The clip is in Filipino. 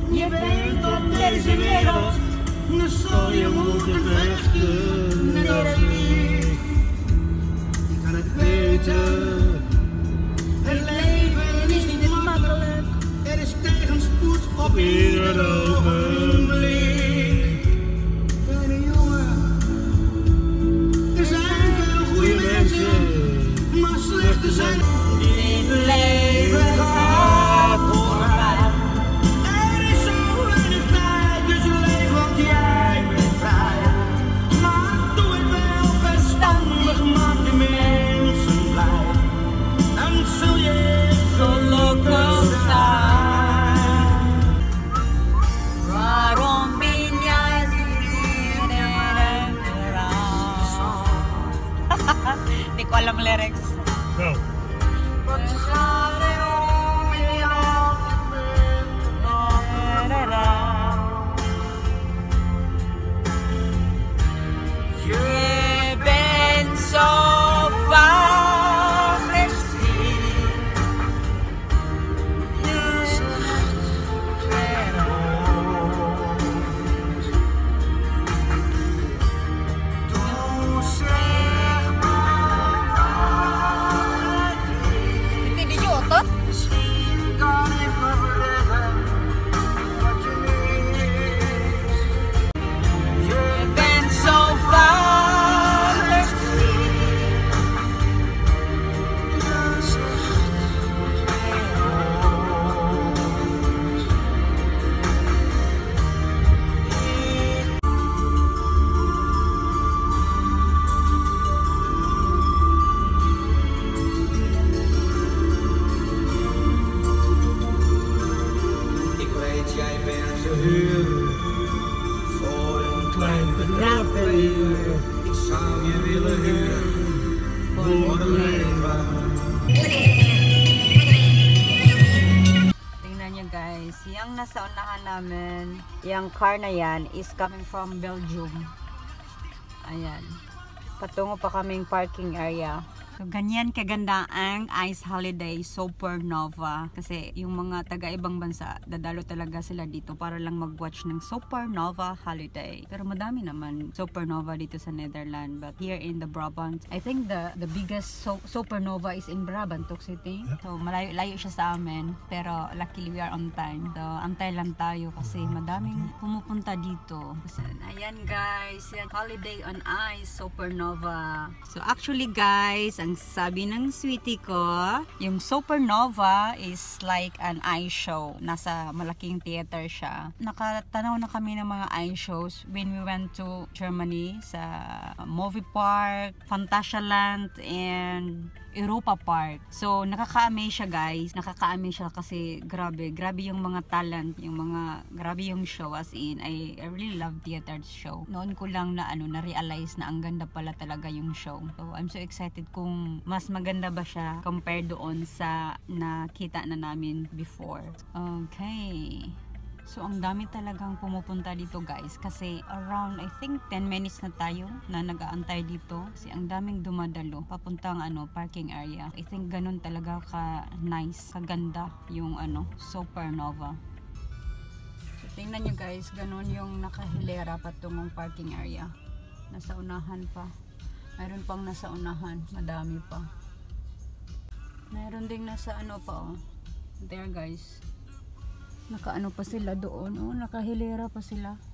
Je bent op deze wereld, dan zal je moeten vechten, net als ik. Ik kan het weten, het leven is niet makkelijk. Er is tegenspoed op ieder ogenblik. Kleine jongen, er zijn veel goede mensen, maar slechte zijn die het leven gaat voorbij. Er is zo weinig tijd, dus leef, want jij bent vrij. Maar doe het wel verstandig, maak de mensen blij. Dan zul je gelukkig zijn. Waarom ben jij hier en Hindi ko alam lyrics. Go. Je bent zo vaak Misschien kan ik me verredden wat je mist. Je bent zo vaak Ik weet, jij bent te huur voor een klein bedrag per uur. Ik zou je willen huren voor een leven. Tingnan nyo guys, yung nasa unahan namin, yung car na yan is coming from Belgium. Ayan. Patungo pa kaming parking area. So, ganyan kaganda ang Ice Holiday Supernova. Kasi yung mga taga-ibang bansa, dadalo talaga sila dito para lang mag-watch ng Supernova Holiday. Pero madami naman Supernova dito sa Netherlands. But here in the Brabant, I think the biggest Supernova is in Brabanthallen City. So, malayo-layo siya sa amin. Pero luckily we are on time. So, antay lang tayo kasi madaming pumupunta dito. So, ayan guys, yan, Holiday on Ice Supernova. So, actually guys, ang sabi ng sweetie ko, yung Supernova is like an ice show. Nasa malaking theater siya. Nakatanaw na kami ng mga ice shows when we went to Germany sa movie park, Phantasialand, and Europa Park. So, nakaka-amaze siya guys. Nakaka-amaze siya kasi grabe yung mga talent, grabe yung show, as in, I really love theater show. Noon ko lang na-realize na ang ganda pala talaga yung show. So, I'm so excited kung mas maganda ba siya compared doon sa nakita na namin before. Okay. So, ang dami talagang pumupunta dito guys kasi around I think 10 minutes na tayo na nag-aantay dito kasi ang daming dumadalo papuntang parking area. I think ganun talaga ka-nice, kaganda yung Supernova. So, tingnan nyo guys, ganun yung nakahilera patungong parking area. Nasa unahan pa. Mayroon pang nasa unahan, madami pa. Mayroon ding nasa pa there guys. Nakaano pa sila doon, nakahilera pa sila.